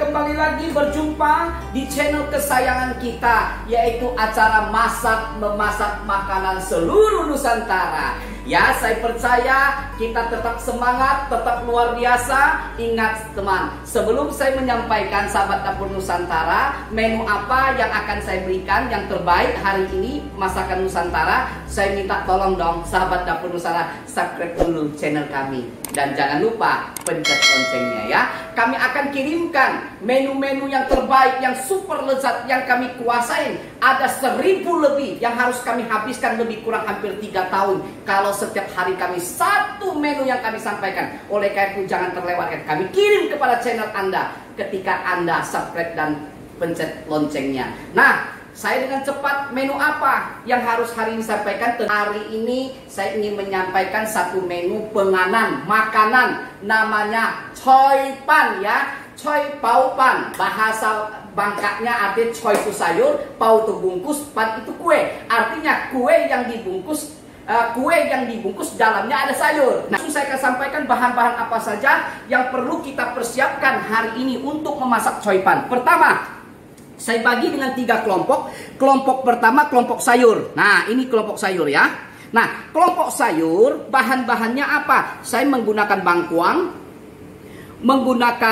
kembali lagi berjumpa di channel kesayangan kita, yaitu acara Masak Memasak Makanan Seluruh Nusantara. Ya, saya percaya kita tetap semangat, tetap luar biasa. Ingat teman, sebelum saya menyampaikan sahabat dapur Nusantara, menu apa yang akan saya berikan yang terbaik hari ini masakan Nusantara, saya minta tolong dong sahabat dapur Nusantara, subscribe dulu channel kami. Dan jangan lupa pencet loncengnya ya. Kami akan kirimkan menu-menu yang terbaik, yang super lezat, yang kami kuasain. Ada 1000 lebih yang harus kami habiskan lebih kurang hampir 3 tahun. Kalau setiap hari kami satu menu yang kami sampaikan. Oleh karena itu jangan terlewatkan. Kami kirim kepada channel Anda ketika Anda subscribe dan pencet loncengnya. Nah, saya dengan cepat menu apa yang harus hari ini sampaikan. Hari ini saya ingin menyampaikan satu menu penganan makanan, namanya choy pan ya. Choy pau pan, bahasa Bangkanya artinya choy itu sayur, pau itu bungkus, pan itu kue. Artinya kue yang dibungkus dalamnya ada sayur. Nah, saya akan sampaikan bahan-bahan apa saja yang perlu kita persiapkan hari ini untuk memasak choy pan. Pertama, saya bagi dengan 3 kelompok. Kelompok pertama kelompok sayur. Nah, ini kelompok sayur ya. Nah, kelompok sayur bahan-bahannya apa? Saya menggunakan bangkuang, menggunakan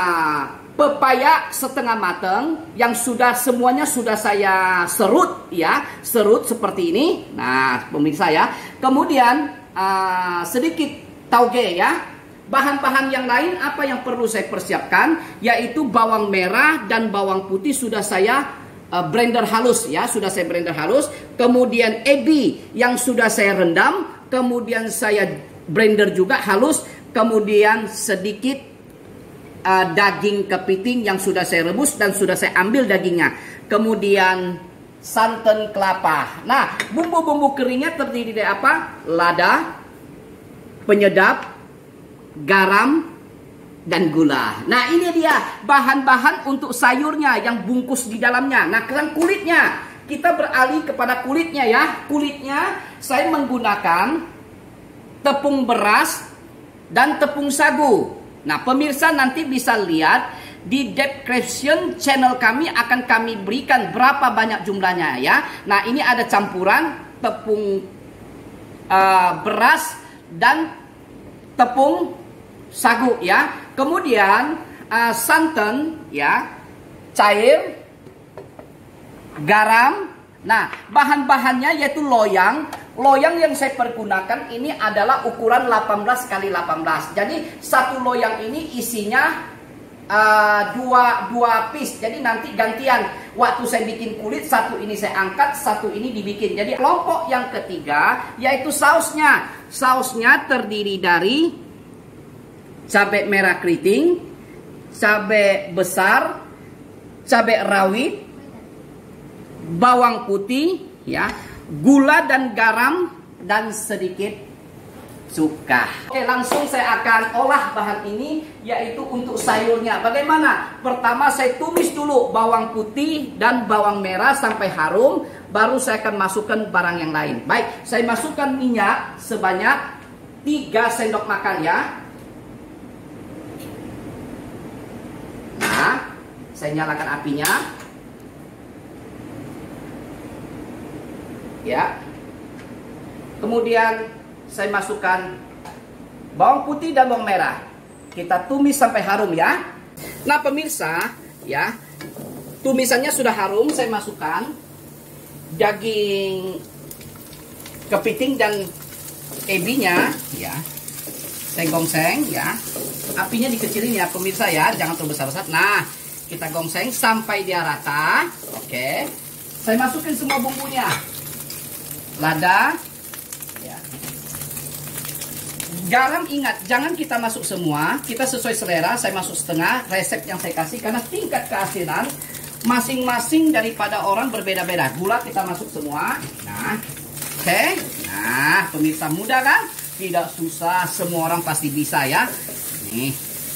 pepaya setengah matang yang semuanya sudah saya serut ya, serut seperti ini. Nah, pemirsa ya. Kemudian sedikit tauge ya. Bahan-bahan yang lain apa yang perlu saya persiapkan, yaitu bawang merah dan bawang putih sudah saya blender halus ya, sudah saya blender halus. Kemudian ebi yang sudah saya rendam, kemudian saya blender juga halus. Kemudian sedikit daging kepiting yang sudah saya rebus dan sudah saya ambil dagingnya. Kemudian santan kelapa. Nah, bumbu-bumbu keringnya terdiri dari apa? Lada, penyedap, garam, dan gula. Nah, ini dia bahan-bahan untuk sayurnya yang bungkus di dalamnya. Nah, sekarang kulitnya. Kita beralih kepada kulitnya ya. Kulitnya saya menggunakan tepung beras dan tepung sagu. Nah, pemirsa nanti bisa lihat di description channel kami akan kami berikan berapa banyak jumlahnya ya. Nah, ini ada campuran tepung beras dan tepung sagu ya. Kemudian santan ya, cair, garam. Nah, bahan-bahannya yaitu loyang. Loyang yang saya pergunakan ini adalah ukuran 18 x 18. Jadi satu loyang ini isinya dua piece. Jadi nanti gantian. Waktu saya bikin kulit, satu ini saya angkat, satu ini dibikin. Jadi kelompok yang ketiga yaitu sausnya. Sausnya terdiri dari cabai merah keriting, cabai besar, cabai rawit, bawang putih ya, gula dan garam, dan sedikit cuka. Oke, langsung saya akan olah bahan ini, yaitu untuk sayurnya. Bagaimana? Pertama saya tumis dulu bawang putih dan bawang merah sampai harum, baru saya akan masukkan barang yang lain. Baik, saya masukkan minyak sebanyak 3 sendok makan ya. Nah, saya nyalakan apinya. Ya. Kemudian saya masukkan bawang putih dan bawang merah. Kita tumis sampai harum ya. Nah, pemirsa, ya. Tumisannya sudah harum, saya masukkan daging kepiting dan ebinya ya. Saya gongseng ya. Apinya dikecilin ya pemirsa ya, jangan terlalu besar-besar. Nah, kita gongseng sampai dia rata. Oke. Saya masukin semua bumbunya. Lada ya. Garam ingat, jangan kita masuk semua, kita sesuai selera. Saya masuk setengah, resep yang saya kasih, karena tingkat keasinan masing-masing daripada orang berbeda-beda. Gula kita masuk semua. Nah, oke. Nah, pemirsa mudah kan? Tidak susah, semua orang pasti bisa ya. Nih.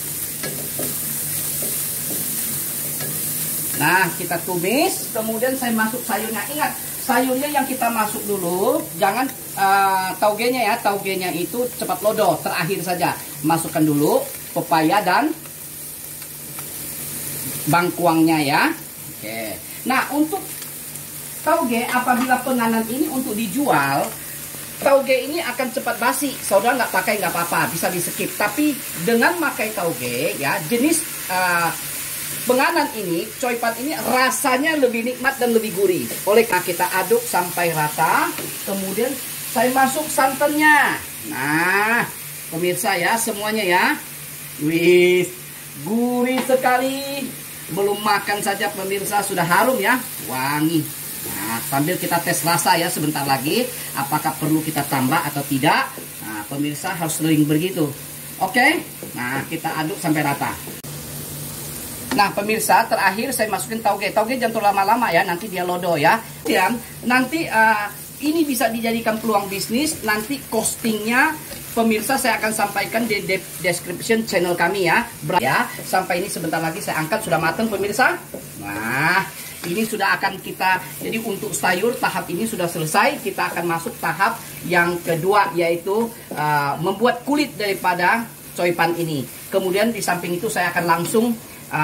Nah, kita tumis, kemudian saya masuk sayurnya. Ingat, sayurnya yang kita masuk dulu, jangan taugenya ya. Taugenya itu cepat lodoh, terakhir saja. Masukkan dulu pepaya dan bangkuangnya ya. Oke. Nah, untuk tauge apabila penganan ini untuk dijual, tauge ini akan cepat basi. Saudara nggak pakai nggak apa-apa, bisa di skip. Tapi dengan pakai tauge ya, jenis penganan ini, coipan ini rasanya lebih nikmat dan lebih gurih. Oleh karena kita aduk sampai rata, kemudian saya masuk santannya. Nah, pemirsa ya, semuanya ya. Wih, gurih sekali. Belum makan saja pemirsa sudah harum ya, wangi. Nah, sambil kita tes rasa ya sebentar lagi, apakah perlu kita tambah atau tidak. Nah, pemirsa harus sering begitu. Oke, nah kita aduk sampai rata. Nah, pemirsa, terakhir saya masukin tauge. Tauge jangan terlalu lama-lama ya, nanti dia lodo ya. Dan nanti ini bisa dijadikan peluang bisnis. Nanti costingnya pemirsa saya akan sampaikan di description channel kami ya. Sampai ini sebentar lagi saya angkat, sudah matang pemirsa. Nah, ini sudah akan kita, jadi untuk sayur tahap ini sudah selesai. Kita akan masuk tahap yang kedua, yaitu membuat kulit daripada coipan ini. Kemudian di samping itu saya akan langsung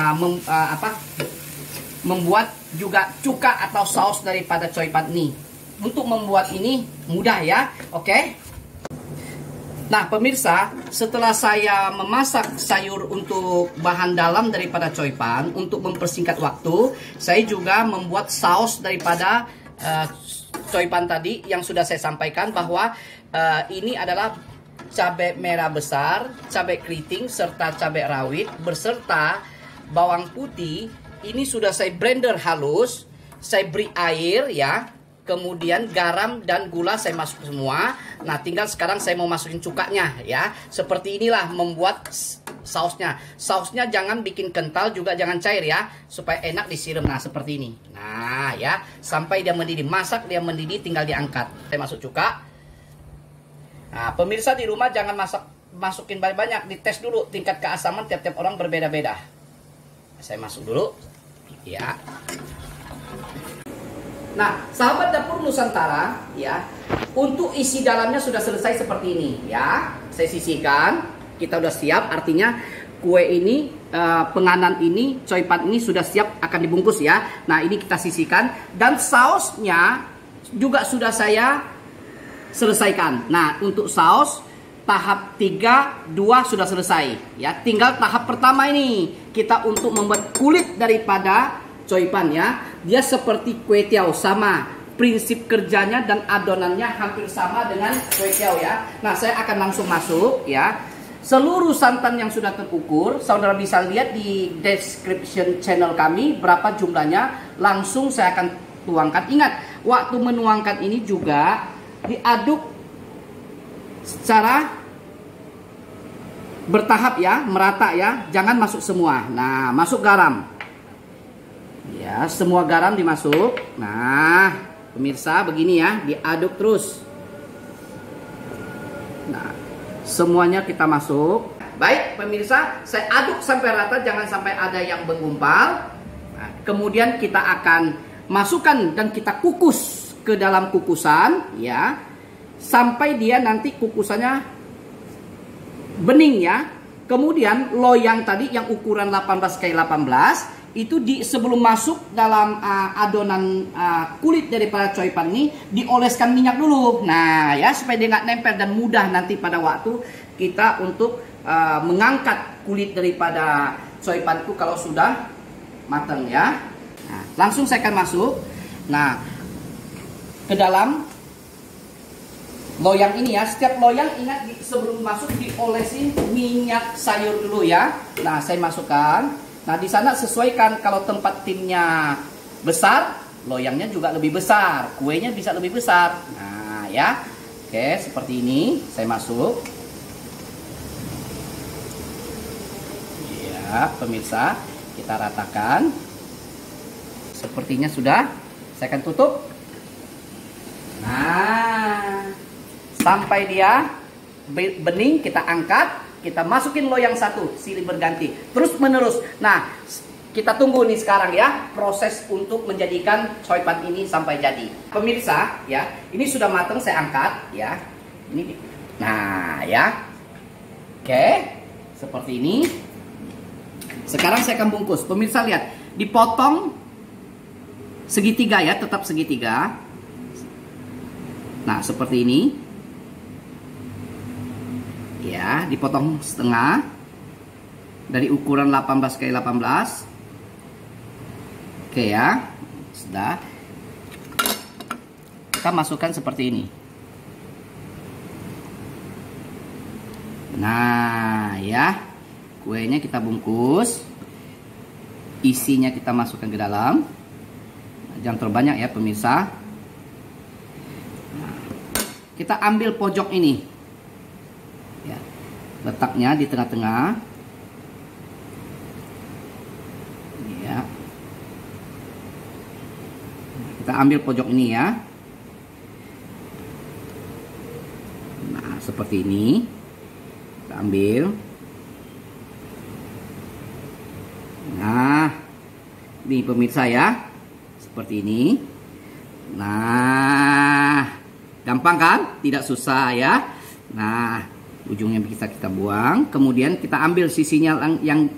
membuat juga cuka atau saus daripada coipan ini. Untuk membuat ini mudah ya, oke? Nah pemirsa, setelah saya memasak sayur untuk bahan dalam daripada coipan, untuk mempersingkat waktu, saya juga membuat saus daripada coipan tadi yang sudah saya sampaikan bahwa ini adalah cabai merah besar, cabai keriting, serta cabai rawit, beserta bawang putih. Ini sudah saya blender halus, saya beri air ya. Kemudian garam dan gula saya masuk semua. Nah tinggal sekarang saya mau masukin cukanya ya. Seperti inilah membuat sausnya. Sausnya jangan bikin kental, juga jangan cair ya, supaya enak disiram. Nah seperti ini. Nah ya, sampai dia mendidih. Masak dia mendidih tinggal diangkat. Saya masuk cuka. Nah pemirsa di rumah jangan masukin banyak-banyak. Dites dulu tingkat keasaman tiap-tiap orang berbeda-beda. Saya masuk dulu ya. Nah, sahabat dapur Nusantara ya, untuk isi dalamnya sudah selesai seperti ini ya. Saya sisihkan, kita udah siap, artinya kue ini, penganan ini, coipan ini sudah siap akan dibungkus ya. Nah, ini kita sisihkan dan sausnya juga sudah saya selesaikan. Nah, untuk saus tahap 3, 2 sudah selesai ya. Tinggal tahap pertama ini, kita untuk membuat kulit daripada coipan ya. Dia seperti kue tiaw, sama prinsip kerjanya dan adonannya hampir sama dengan kue tiaw ya. Nah saya akan langsung masuk ya. Seluruh santan yang sudah terukur, saudara bisa lihat di description channel kami berapa jumlahnya. Langsung saya akan tuangkan. Ingat, waktu menuangkan ini juga diaduk secara bertahap ya, merata ya. Jangan masuk semua. Nah, masuk garam. Ya, semua garam dimasuk. Nah, pemirsa begini ya, diaduk terus. Nah, semuanya kita masuk. Baik, pemirsa, saya aduk sampai rata, jangan sampai ada yang menggumpal. Nah, kemudian kita akan masukkan dan kita kukus ke dalam kukusan ya. Sampai dia nanti kukusannya bening ya. Kemudian loyang tadi yang ukuran 18x18 itu sebelum masuk dalam adonan kulit daripada coipan ini dioleskan minyak dulu. Nah ya, supaya dia nggak nempel dan mudah nanti pada waktu kita untuk mengangkat kulit daripada coipan itu kalau sudah matang ya. Nah, langsung saya akan masuk. Nah, ke dalam loyang ini ya. Setiap loyang ingat sebelum masuk diolesin minyak sayur dulu ya. Nah saya masukkan. Nah di sana sesuaikan, kalau tempat timnya besar, loyangnya juga lebih besar, kuenya bisa lebih besar. Nah ya, oke seperti ini saya masuk. Ya pemirsa, kita ratakan. Sepertinya sudah, saya akan tutup. Nah, sampai dia bening kita angkat. Kita masukin loyang satu, silih berganti, terus menerus. Nah, kita tunggu nih sekarang ya, proses untuk menjadikan coipan ini sampai jadi. Pemirsa ya, ini sudah matang, saya angkat ya. Ini, nah ya, oke, seperti ini. Sekarang saya akan bungkus. Pemirsa lihat, dipotong segitiga ya, tetap segitiga. Nah, seperti ini. Ya, dipotong setengah dari ukuran 18 x 18. Oke ya. Sudah. Kita masukkan seperti ini. Nah, ya. Kuenya kita bungkus. Isinya kita masukkan ke dalam. Jangan terlalu banyak ya pemirsa. Nah, kita ambil pojok ini. Ya. Letaknya di tengah-tengah. Ya. Kita ambil pojok ini ya. Nah, seperti ini. Kita ambil. Nah, ini pemirsa ya. Seperti ini. Nah, gampang kan? Tidak susah ya. Nah, ujungnya bisa kita buang. Kemudian kita ambil sisinya yang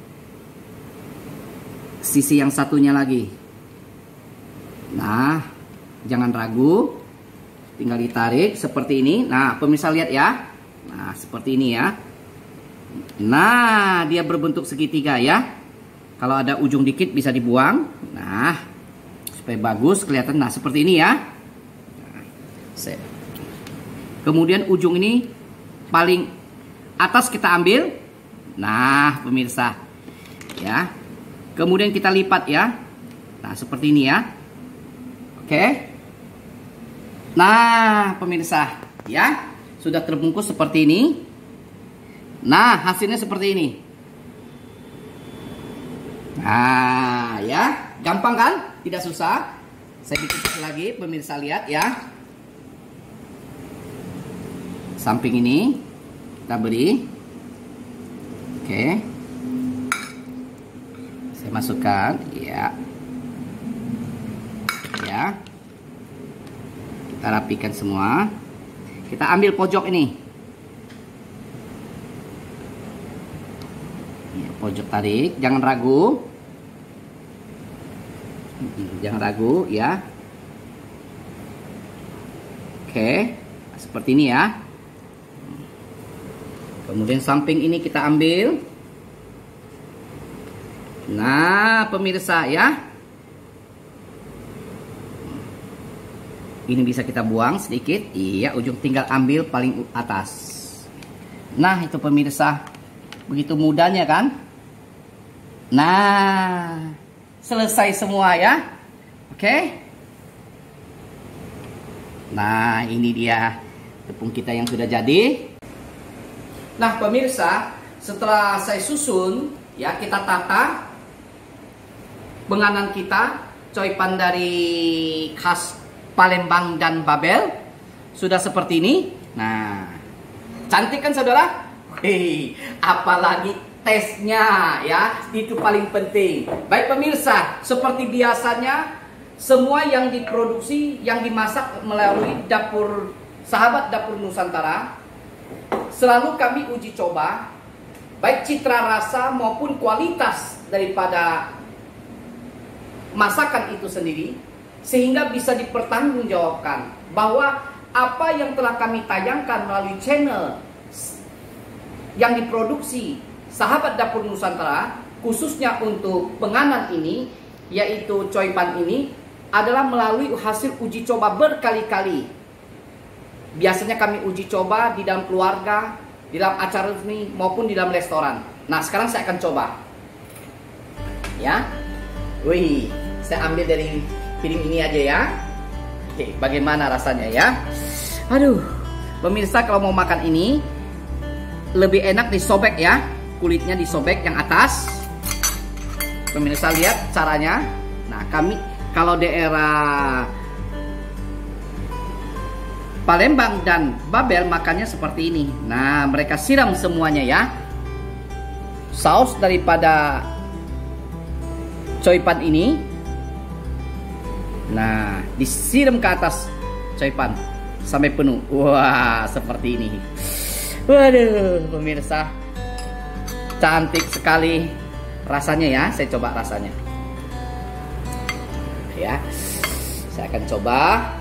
sisi yang satunya lagi. Nah, jangan ragu. Tinggal ditarik seperti ini. Nah, pemirsa lihat ya. Nah, seperti ini ya. Nah, dia berbentuk segitiga ya. Kalau ada ujung dikit bisa dibuang. Nah, supaya bagus kelihatan. Nah, seperti ini ya. Nah, kemudian ujung ini paling atas kita ambil. Nah, pemirsa. Ya. Kemudian kita lipat ya. Nah, seperti ini ya. Oke. Nah, pemirsa, ya. Sudah terbungkus seperti ini. Nah, hasilnya seperti ini. Nah, ya, gampang kan? Tidak susah. Saya bikin sekali lagi, pemirsa lihat ya. Samping ini kita beri. Oke. Saya masukkan, ya. Ya. Kita rapikan semua. Kita ambil pojok ini. Ya, pojok tarik, jangan ragu. Jangan ragu ya. Oke, seperti ini ya. Kemudian samping ini kita ambil. Nah, pemirsa ya. Ini bisa kita buang sedikit. Iya, ujung tinggal ambil paling atas. Nah, itu pemirsa. Begitu mudahnya kan? Nah, selesai semua ya. Oke. Nah, ini dia tepung kita yang sudah jadi. Nah, pemirsa, setelah saya susun, ya kita tata benganan kita, coipan dari khas Palembang dan Babel sudah seperti ini. Nah, cantik kan saudara? Hei, apalagi tesnya ya, itu paling penting. Baik pemirsa, seperti biasanya semua yang diproduksi, yang dimasak melalui dapur sahabat Dapur Nusantara selalu kami uji coba, baik citra rasa maupun kualitas daripada masakan itu sendiri, sehingga bisa dipertanggungjawabkan bahwa apa yang telah kami tayangkan melalui channel yang diproduksi sahabat Dapur Nusantara, khususnya untuk penganan ini, yaitu coipan ini, adalah melalui hasil uji coba berkali-kali. Biasanya kami uji coba di dalam keluarga, di dalam acara resmi, maupun di dalam restoran. Nah, sekarang saya akan coba. Ya. Wih, saya ambil dari piring ini aja ya. Oke, bagaimana rasanya ya? Aduh, pemirsa kalau mau makan ini lebih enak disobek ya. Kulitnya disobek yang atas. Pemirsa lihat caranya. Nah, kami kalau daerah Palembang dan Babel makannya seperti ini. Nah, mereka siram semuanya ya. Saus daripada coipan ini, nah, disiram ke atas coipan sampai penuh. Wah, seperti ini. Waduh, pemirsa, cantik sekali. rasanya ya, saya coba rasanya. Ya, saya akan coba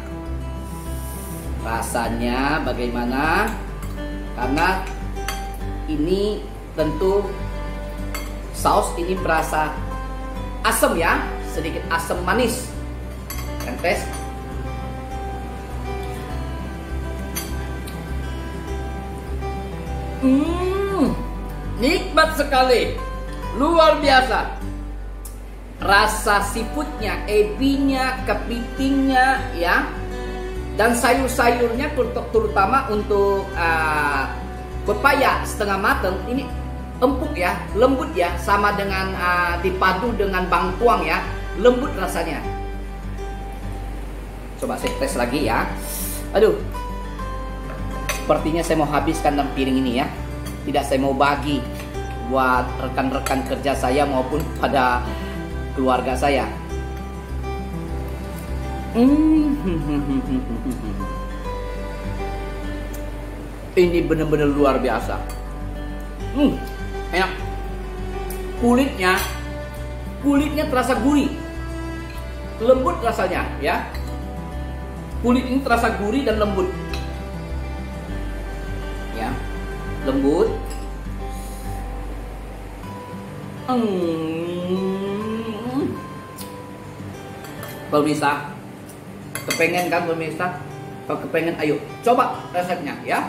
rasanya bagaimana, karena ini tentu saus ini berasa asam ya, sedikit asam manis. Dan tes. Nikmat sekali, luar biasa. Rasa seafoodnya, ebinya, kepitingnya ya, dan sayur-sayurnya terutama untuk pepaya setengah matang ini empuk ya, lembut ya, sama dengan dipadu dengan bangkuang ya, lembut rasanya. Coba saya tes lagi ya. Aduh, sepertinya saya mau habiskan dalam piring ini ya. Tidak saya mau bagi buat rekan-rekan kerja saya maupun pada keluarga saya. Ini benar-benar luar biasa. Enak. Kulitnya terasa gurih, lembut rasanya ya. Kulit ini terasa gurih dan lembut. Ya, lembut. Pemirsa, kepengen kan pemirsa? Kalau kepengen, ayo coba resepnya ya.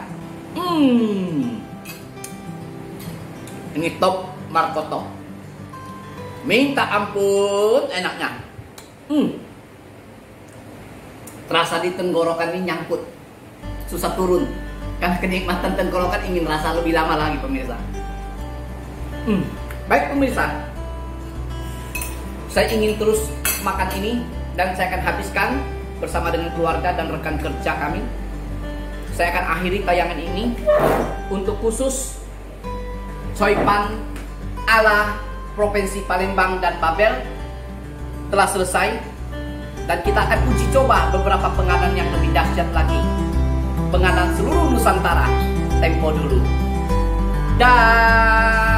Ini top markoto. Minta ampun enaknya. Terasa di tenggorokan ini nyangkut, susah turun. Karena kenikmatan tenggorokan ingin rasa lebih lama lagi pemirsa. Baik pemirsa, saya ingin terus makan ini dan saya akan habiskan bersama dengan keluarga dan rekan kerja kami. Saya akan akhiri tayangan ini untuk khusus Coipan ala Provinsi Palembang dan Babel telah selesai, dan kita akan uji coba beberapa penganan yang lebih dahsyat lagi. Penganan seluruh Nusantara. Tempo dulu. Dah.